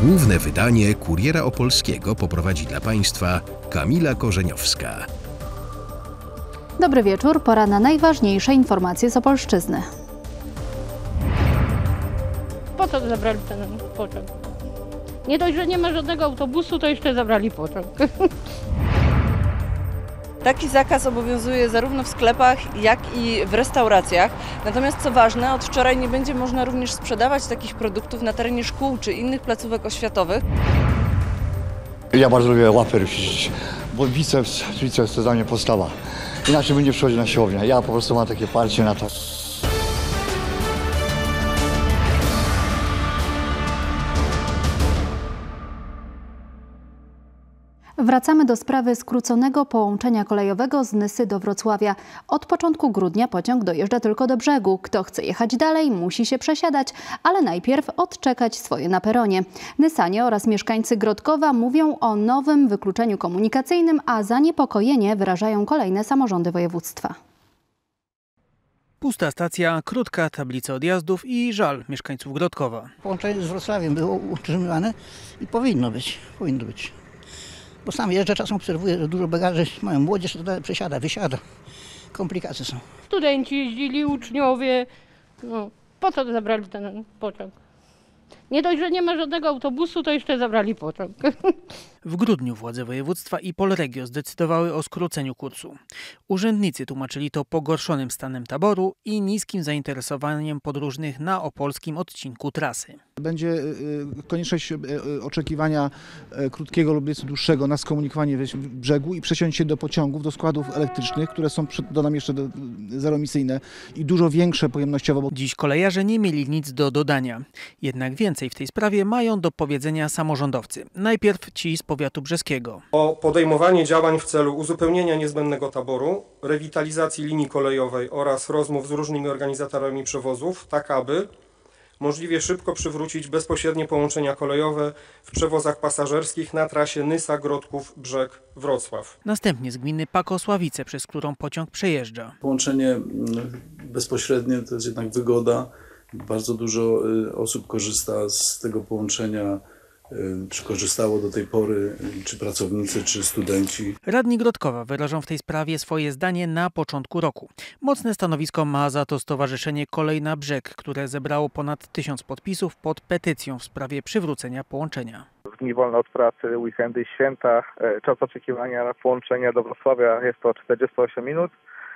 Główne wydanie Kuriera Opolskiego poprowadzi dla Państwa Kamila Korzeniowska. Dobry wieczór, pora na najważniejsze informacje z Opolszczyzny. Po co zabrali ten pociąg? Nie dość, że nie ma żadnego autobusu, to jeszcze zabrali pociąg. Taki zakaz obowiązuje zarówno w sklepach, jak i w restauracjach. Natomiast co ważne, od wczoraj nie będzie można również sprzedawać takich produktów na terenie szkół czy innych placówek oświatowych. Ja bardzo lubię łaper ćwiczyć, bo biceps to dla mnie podstawa. Inaczej bym nie przychodził na siłownię. Ja po prostu mam takie parcie na to. Wracamy do sprawy skróconego połączenia kolejowego z Nysy do Wrocławia. Od początku grudnia pociąg dojeżdża tylko do brzegu. Kto chce jechać dalej, musi się przesiadać, ale najpierw odczekać swoje na peronie. Nysanie oraz mieszkańcy Grodkowa mówią o nowym wykluczeniu komunikacyjnym, a zaniepokojenie wyrażają kolejne samorządy województwa. Pusta stacja, krótka tablica odjazdów i żal mieszkańców Grodkowa. Połączenie z Wrocławiem było utrzymywane i powinno być. Bo sam jeżdżę, czasem obserwuję, że dużo bagaży mają młodzież, to przesiada, wysiada. Komplikacje są. Studenci jeździli, uczniowie. No, po co zabrali ten pociąg? Nie dość, że nie ma żadnego autobusu, to jeszcze zabrali pociąg. W grudniu władze województwa i Polregio zdecydowały o skróceniu kursu. Urzędnicy tłumaczyli to pogorszonym stanem taboru i niskim zainteresowaniem podróżnych na opolskim odcinku trasy. Będzie konieczność oczekiwania krótkiego lub nieco dłuższego na skomunikowanie brzegu i przesiąść do pociągów, do składów elektrycznych, które są, dodam jeszcze, zeroemisyjne i dużo większe pojemnościowo. Dziś kolejarze nie mieli nic do dodania. Jednak więcej w tej sprawie mają do powiedzenia samorządowcy. Najpierw ci z powiatu brzeskiego. O podejmowanie działań w celu uzupełnienia niezbędnego taboru, rewitalizacji linii kolejowej oraz rozmów z różnymi organizatorami przewozów, tak aby możliwie szybko przywrócić bezpośrednie połączenia kolejowe w przewozach pasażerskich na trasie Nysa-Grodków-Brzeg-Wrocław. Następnie z gminy Pakosławice, przez którą pociąg przejeżdża. Połączenie bezpośrednie to jest jednak wygoda. Bardzo dużo osób korzysta z tego połączenia, czy korzystało do tej pory, czy pracownicy, czy studenci. Radni Grodkowa wyrażą w tej sprawie swoje zdanie na początku roku. Mocne stanowisko ma za to Stowarzyszenie Kolej na Brzeg, które zebrało ponad 1000 podpisów pod petycją w sprawie przywrócenia połączenia. W dni wolne od pracy, weekendy i święta, czas oczekiwania na połączenia do Wrocławia jest to 48 minut.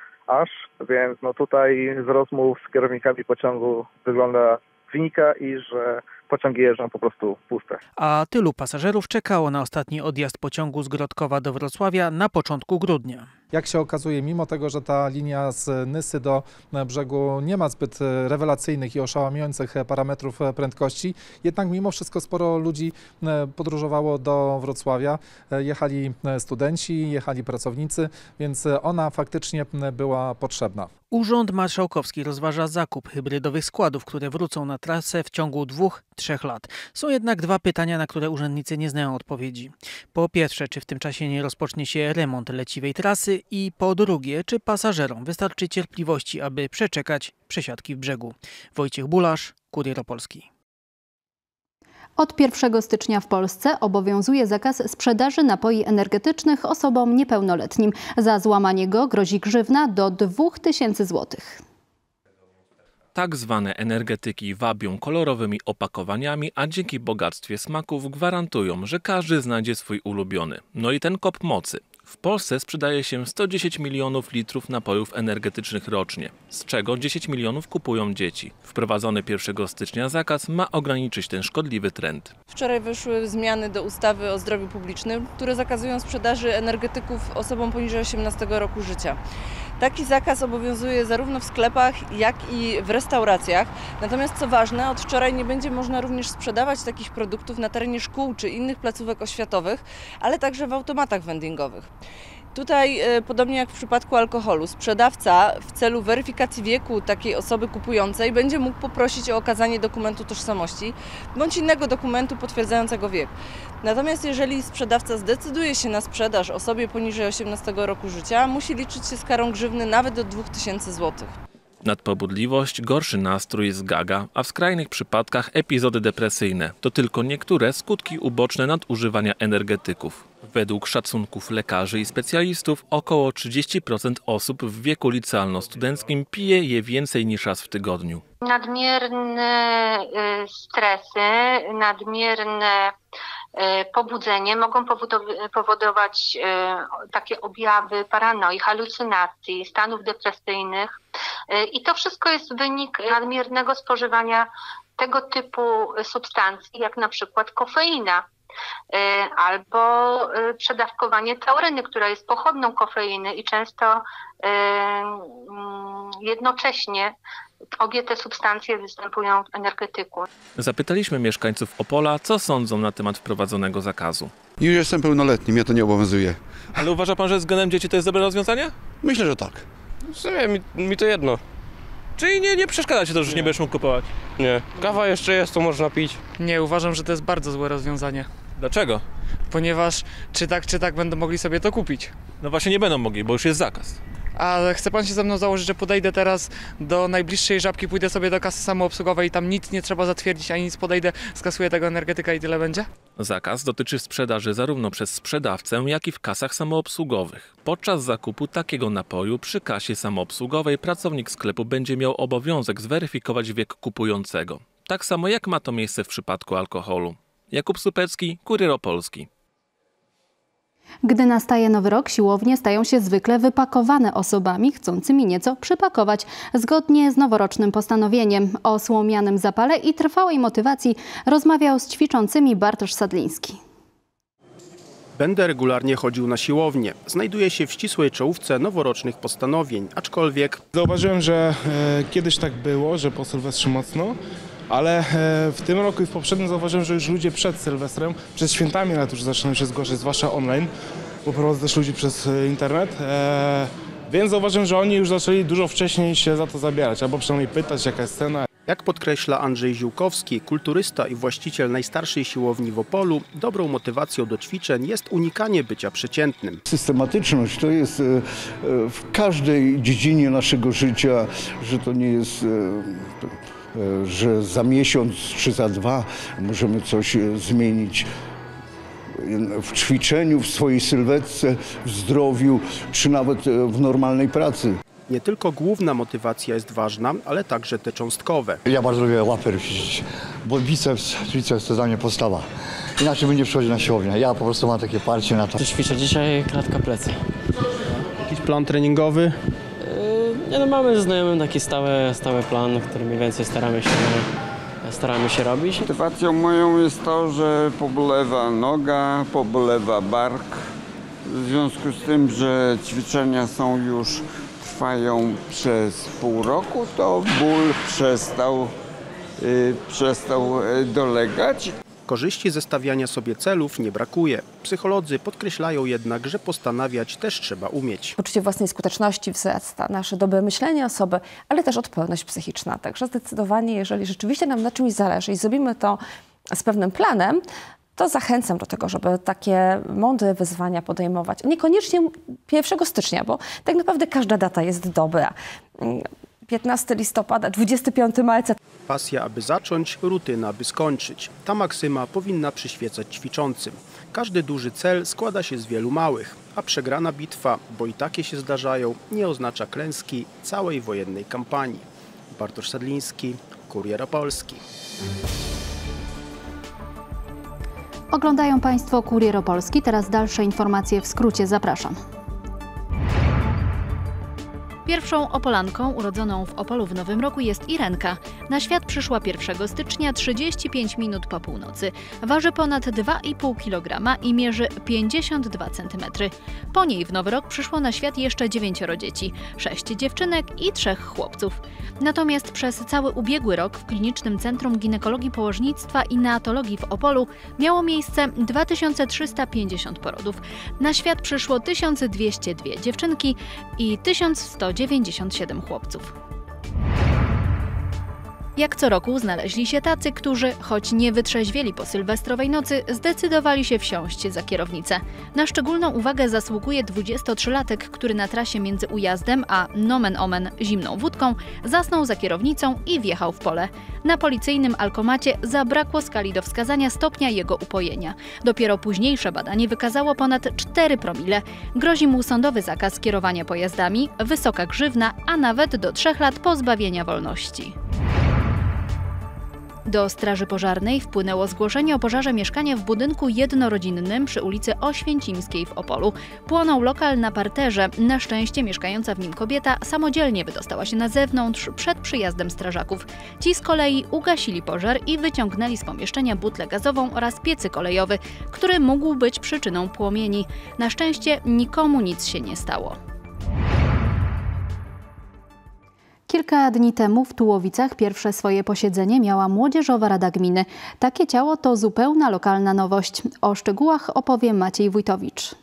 Więc tutaj z rozmów z kierownikami pociągu wynika, że pociągi jeżdżą po prostu puste. A tylu pasażerów czekało na ostatni odjazd pociągu z Grodkowa do Wrocławia na początku grudnia. Jak się okazuje, mimo tego, że ta linia z Nysy do brzegu nie ma zbyt rewelacyjnych i oszałamiających parametrów prędkości, jednak mimo wszystko sporo ludzi podróżowało do Wrocławia. Jechali studenci, jechali pracownicy, więc ona faktycznie była potrzebna. Urząd Marszałkowski rozważa zakup hybrydowych składów, które wrócą na trasę w ciągu 2–3 lat. Są jednak dwa pytania, na które urzędnicy nie znają odpowiedzi. Po pierwsze, czy w tym czasie nie rozpocznie się remont leciwej trasy i po drugie, czy pasażerom wystarczy cierpliwości, aby przeczekać przesiadki w brzegu. Wojciech Bulasz, Kurier Opolski. Od 1 stycznia w Polsce obowiązuje zakaz sprzedaży napoi energetycznych osobom niepełnoletnim. Za złamanie go grozi grzywna do 2000 zł. Tak zwane energetyki wabią kolorowymi opakowaniami, a dzięki bogactwie smaków gwarantują, że każdy znajdzie swój ulubiony. No i ten kop mocy. W Polsce sprzedaje się 110 milionów litrów napojów energetycznych rocznie, z czego 10 milionów kupują dzieci. Wprowadzony 1 stycznia zakaz ma ograniczyć ten szkodliwy trend. Wczoraj weszły zmiany do ustawy o zdrowiu publicznym, które zakazują sprzedaży energetyków osobom poniżej 18 roku życia. Taki zakaz obowiązuje zarówno w sklepach, jak i w restauracjach. Natomiast co ważne, od wczoraj nie będzie można również sprzedawać takich produktów na terenie szkół czy innych placówek oświatowych, ale także w automatach vendingowych. Tutaj, podobnie jak w przypadku alkoholu, sprzedawca w celu weryfikacji wieku takiej osoby kupującej będzie mógł poprosić o okazanie dokumentu tożsamości bądź innego dokumentu potwierdzającego wiek. Natomiast jeżeli sprzedawca zdecyduje się na sprzedaż osobie poniżej 18 roku życia, musi liczyć się z karą grzywny nawet do 2000 zł. Nadpobudliwość, gorszy nastrój, zgaga, a w skrajnych przypadkach epizody depresyjne. To tylko niektóre skutki uboczne nadużywania energetyków. Według szacunków lekarzy i specjalistów około 30% osób w wieku licealno-studenckim pije je więcej niż raz w tygodniu. Nadmierne stresy, nadmierne pobudzenie mogą powodować takie objawy paranoi, halucynacji, stanów depresyjnych i to wszystko jest wynik nadmiernego spożywania tego typu substancji, jak na przykład kofeina albo przedawkowanie tauryny, która jest pochodną kofeiny i często jednocześnie obie te substancje występują w energetyku. Zapytaliśmy mieszkańców Opola, co sądzą na temat wprowadzonego zakazu. Już jestem pełnoletni, mnie to nie obowiązuje. Ale uważa pan, że względem dzieci to jest dobre rozwiązanie? Myślę, że tak. W sumie mi to jedno. Czyli nie przeszkadza ci to, że już nie będziesz mógł kupować? Nie. Kawa jeszcze jest, to można pić. Nie, uważam, że to jest bardzo złe rozwiązanie. Dlaczego? Ponieważ czy tak będą mogli sobie to kupić. No właśnie nie będą mogli, bo już jest zakaz. Ale chce pan się ze mną założyć, że podejdę teraz do najbliższej Żabki, pójdę sobie do kasy samoobsługowej i tam nic nie trzeba zatwierdzić, ani nic, podejdę, skasuję tego energetyka i tyle będzie? Zakaz dotyczy sprzedaży zarówno przez sprzedawcę, jak i w kasach samoobsługowych. Podczas zakupu takiego napoju przy kasie samoobsługowej pracownik sklepu będzie miał obowiązek zweryfikować wiek kupującego. Tak samo jak ma to miejsce w przypadku alkoholu. Jakub Supecki, Kurier Opolski. Gdy nastaje nowy rok, siłownie stają się zwykle wypakowane osobami chcącymi nieco przypakować. Zgodnie z noworocznym postanowieniem o słomianym zapale i trwałej motywacji rozmawiał z ćwiczącymi Bartosz Sadliński. Będę regularnie chodził na siłownię. Znajduję się w ścisłej czołówce noworocznych postanowień, aczkolwiek... Zauważyłem, że kiedyś tak było, że po Sylwestrze mocno, ale w tym roku i w poprzednim zauważyłem, że już ludzie przed Sylwestrem, przed świętami nawet już zaczynają się zgłaszać, zwłaszcza online, bo prowadzę też ludzi przez internet, więc zauważyłem, że oni już zaczęli dużo wcześniej się za to zabierać, albo przynajmniej pytać, jaka jest cena. Jak podkreśla Andrzej Ziółkowski, kulturysta i właściciel najstarszej siłowni w Opolu, dobrą motywacją do ćwiczeń jest unikanie bycia przeciętnym. Systematyczność to jest w każdej dziedzinie naszego życia, że to nie jest... że za miesiąc czy za 2 możemy coś zmienić w ćwiczeniu, w swojej sylwetce, w zdrowiu, czy nawet w normalnej pracy. Nie tylko główna motywacja jest ważna, ale także te cząstkowe. Ja bardzo lubię łaper ćwiczyć, bo biceps, triceps to dla mnie podstawa. Inaczej bym nie przychodził na siłownię. Ja po prostu mam takie parcie na to. Ćwiczę dzisiaj klatka plecy. Jakiś plan treningowy? Nie, no mamy ze znajomym taki stały plan, który mniej więcej staramy się robić. Motywacją moją jest to, że pobolewa noga, pobolewa bark. W związku z tym, że ćwiczenia trwają przez pół roku, to ból przestał dolegać. Korzyści ze stawiania sobie celów nie brakuje. Psycholodzy podkreślają jednak, że postanawiać też trzeba umieć. Poczucie własnej skuteczności wzrasta, nasze dobre myślenie osoby, ale też odporność psychiczna. Także zdecydowanie, jeżeli rzeczywiście nam na czymś zależy i zrobimy to z pewnym planem, to zachęcam do tego, żeby takie mądre wyzwania podejmować. Niekoniecznie 1 stycznia, bo tak naprawdę każda data jest dobra. 15 listopada, 25 marca. Pasja, aby zacząć, rutyna, aby skończyć. Ta maksyma powinna przyświecać ćwiczącym. Każdy duży cel składa się z wielu małych, a przegrana bitwa, bo i takie się zdarzają, nie oznacza klęski całej wojennej kampanii. Bartosz Sadliński, Kurier Opolski. Oglądają Państwo Kurier Opolski. Teraz dalsze informacje w skrócie. Zapraszam. Pierwszą Opolanką urodzoną w Opolu w nowym roku jest Irenka. Na świat przyszła 1 stycznia 35 minut po północy. Waży ponad 2,5 kg i mierzy 52 cm. Po niej w nowy rok przyszło na świat jeszcze 9 dzieci, 6 dziewczynek i 3 chłopców. Natomiast przez cały ubiegły rok w Klinicznym Centrum Ginekologii Położnictwa i Neonatologii w Opolu miało miejsce 2350 porodów. Na świat przyszło 1202 dziewczynki i 1197 chłopców. Jak co roku znaleźli się tacy, którzy, choć nie wytrzeźwieli po sylwestrowej nocy, zdecydowali się wsiąść za kierownicę. Na szczególną uwagę zasługuje 23-latek, który na trasie między ujazdem a nomen omen zimną wódką zasnął za kierownicą i wjechał w pole. Na policyjnym alkomacie zabrakło skali do wskazania stopnia jego upojenia. Dopiero późniejsze badanie wykazało ponad 4 promile. Grozi mu sądowy zakaz kierowania pojazdami, wysoka grzywna, a nawet do 3 lat pozbawienia wolności. Do Straży Pożarnej wpłynęło zgłoszenie o pożarze mieszkania w budynku jednorodzinnym przy ulicy Oświęcimskiej w Opolu. Płonął lokal na parterze. Na szczęście mieszkająca w nim kobieta samodzielnie wydostała się na zewnątrz przed przyjazdem strażaków. Ci z kolei ugasili pożar i wyciągnęli z pomieszczenia butlę gazową oraz piecy kolejowy, który mógł być przyczyną płomieni. Na szczęście nikomu nic się nie stało. Kilka dni temu w Tułowicach pierwsze swoje posiedzenie miała Młodzieżowa Rada Gminy. Takie ciało to zupełna lokalna nowość. O szczegółach opowie Maciej Wójtowicz.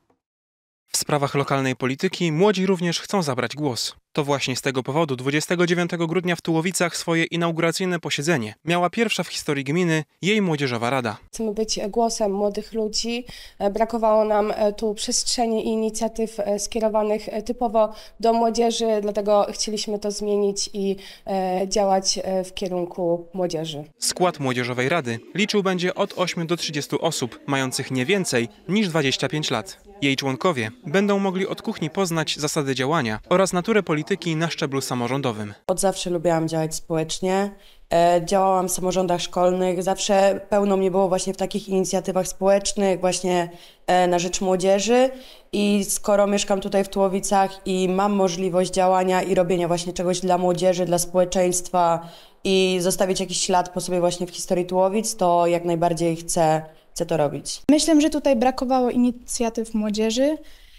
W sprawach lokalnej polityki młodzi również chcą zabrać głos. To właśnie z tego powodu 29 grudnia w Tułowicach swoje inauguracyjne posiedzenie miała pierwsza w historii gminy jej Młodzieżowa Rada. Chcemy być głosem młodych ludzi. Brakowało nam tu przestrzeni i inicjatyw skierowanych typowo do młodzieży, dlatego chcieliśmy to zmienić i działać w kierunku młodzieży. Skład Młodzieżowej Rady liczył będzie od 8 do 30 osób, mających nie więcej niż 25 lat. Jej członkowie będą mogli od kuchni poznać zasady działania oraz naturę polityki na szczeblu samorządowym. Od zawsze lubiłam działać społecznie. Działałam w samorządach szkolnych. Zawsze pełno mnie było właśnie w takich inicjatywach społecznych, właśnie na rzecz młodzieży. I skoro mieszkam tutaj w Tułowicach i mam możliwość działania i robienia właśnie czegoś dla młodzieży, dla społeczeństwa i zostawić jakiś ślad po sobie właśnie w historii Tułowic, to jak najbardziej chcę to robić. Myślę, że tutaj brakowało inicjatyw młodzieży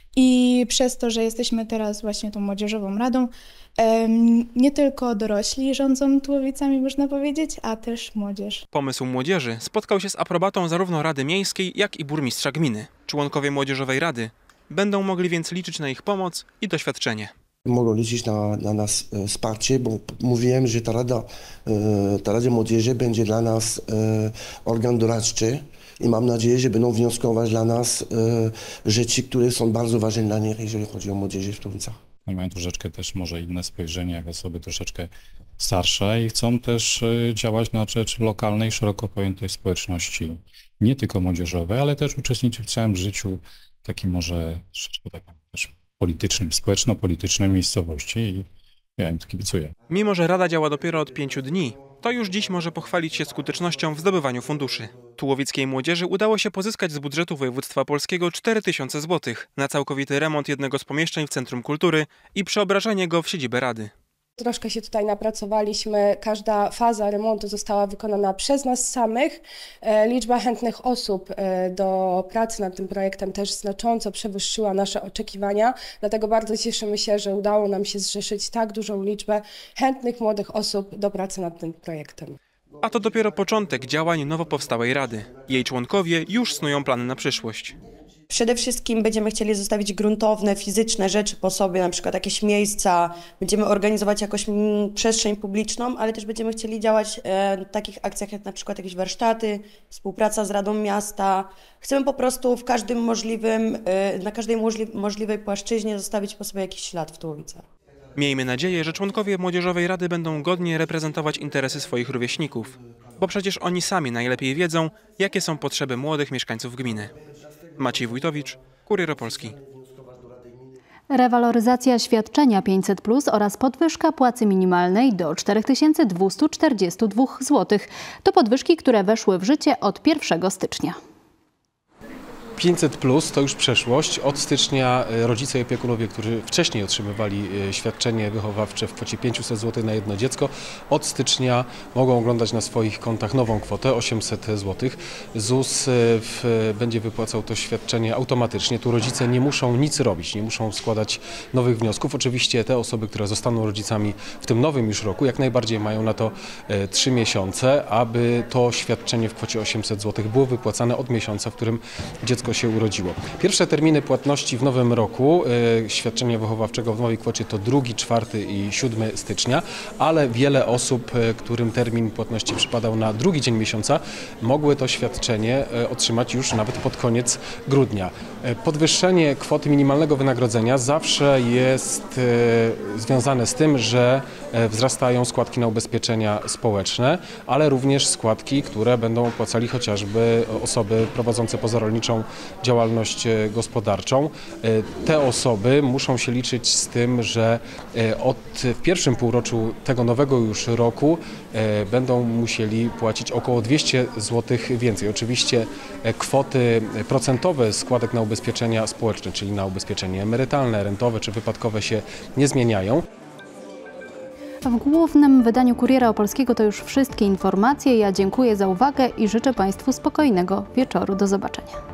i przez to, że jesteśmy teraz właśnie tą Młodzieżową Radą, nie tylko dorośli rządzą Tułowicami, można powiedzieć, a też młodzież. Pomysł młodzieży spotkał się z aprobatą zarówno Rady Miejskiej, jak i burmistrza gminy. Członkowie Młodzieżowej Rady będą mogli więc liczyć na ich pomoc i doświadczenie. Mogą liczyć na nas wsparcie, bo mówiłem, że ta Rada Młodzieży będzie dla nas organ doradczy i mam nadzieję, że będą wnioskować dla nas rzeczy, które są bardzo ważne dla nich, jeżeli chodzi o młodzież w Tułowicach. Oni mają troszeczkę też może inne spojrzenie, jak osoby troszeczkę starsze i chcą też działać na rzecz lokalnej, szeroko pojętej społeczności, nie tylko młodzieżowej, ale też uczestniczyć w całym życiu takim może troszeczkę takim też politycznym, społeczno-politycznym miejscowości i ja im to kibicuję. Mimo że Rada działa dopiero od 5 dni, to już dziś może pochwalić się skutecznością w zdobywaniu funduszy. Tułowickiej młodzieży udało się pozyskać z budżetu województwa polskiego 4000 zł na całkowity remont jednego z pomieszczeń w Centrum Kultury i przeobrażenie go w siedzibę Rady. Troszkę się tutaj napracowaliśmy, każda faza remontu została wykonana przez nas samych. Liczba chętnych osób do pracy nad tym projektem też znacząco przewyższyła nasze oczekiwania, dlatego bardzo cieszymy się, że udało nam się zrzeszyć tak dużą liczbę chętnych młodych osób do pracy nad tym projektem. A to dopiero początek działań nowo powstałej Rady. Jej członkowie już snują plany na przyszłość. Przede wszystkim będziemy chcieli zostawić gruntowne, fizyczne rzeczy po sobie, na przykład jakieś miejsca, będziemy organizować jakąś przestrzeń publiczną, ale też będziemy chcieli działać w takich akcjach jak na przykład jakieś warsztaty, współpraca z Radą Miasta. Chcemy po prostu w każdym na każdej możliwej płaszczyźnie zostawić po sobie jakiś ślad w Tułowicach. Miejmy nadzieję, że członkowie Młodzieżowej Rady będą godnie reprezentować interesy swoich rówieśników, bo przecież oni sami najlepiej wiedzą, jakie są potrzeby młodych mieszkańców gminy. Maciej Wójtowicz, Kurier Opolski. Rewaloryzacja świadczenia 500+ oraz podwyżka płacy minimalnej do 4242 zł. To podwyżki, które weszły w życie od 1 stycznia. 500+ to już przeszłość. Od stycznia rodzice i opiekunowie, którzy wcześniej otrzymywali świadczenie wychowawcze w kwocie 500 zł na jedno dziecko, od stycznia mogą oglądać na swoich kontach nową kwotę 800 zł. ZUS będzie wypłacał to świadczenie automatycznie. Tu rodzice nie muszą nic robić, nie muszą składać nowych wniosków. Oczywiście te osoby, które zostaną rodzicami w tym nowym już roku, jak najbardziej mają na to 3 miesiące, aby to świadczenie w kwocie 800 zł było wypłacane od miesiąca, w którym dziecko dziecko się urodziło. Pierwsze terminy płatności w nowym roku świadczenia wychowawczego w nowej kwocie to 2, 4 i 7 stycznia, ale wiele osób, którym termin płatności przypadał na drugi dzień miesiąca, mogły to świadczenie otrzymać już nawet pod koniec grudnia. Podwyższenie kwoty minimalnego wynagrodzenia zawsze jest związane z tym, że wzrastają składki na ubezpieczenia społeczne, ale również składki, które będą opłacali chociażby osoby prowadzące pozarolniczą działalność gospodarczą. Te osoby muszą się liczyć z tym, że w pierwszym półroczu tego nowego już roku będą musieli płacić około 200 zł więcej. Oczywiście kwoty procentowe składek na ubezpieczenia społeczne, czyli na ubezpieczenie emerytalne, rentowe czy wypadkowe się nie zmieniają. W głównym wydaniu Kuriera Opolskiego to już wszystkie informacje. Ja dziękuję za uwagę i życzę Państwu spokojnego wieczoru. Do zobaczenia.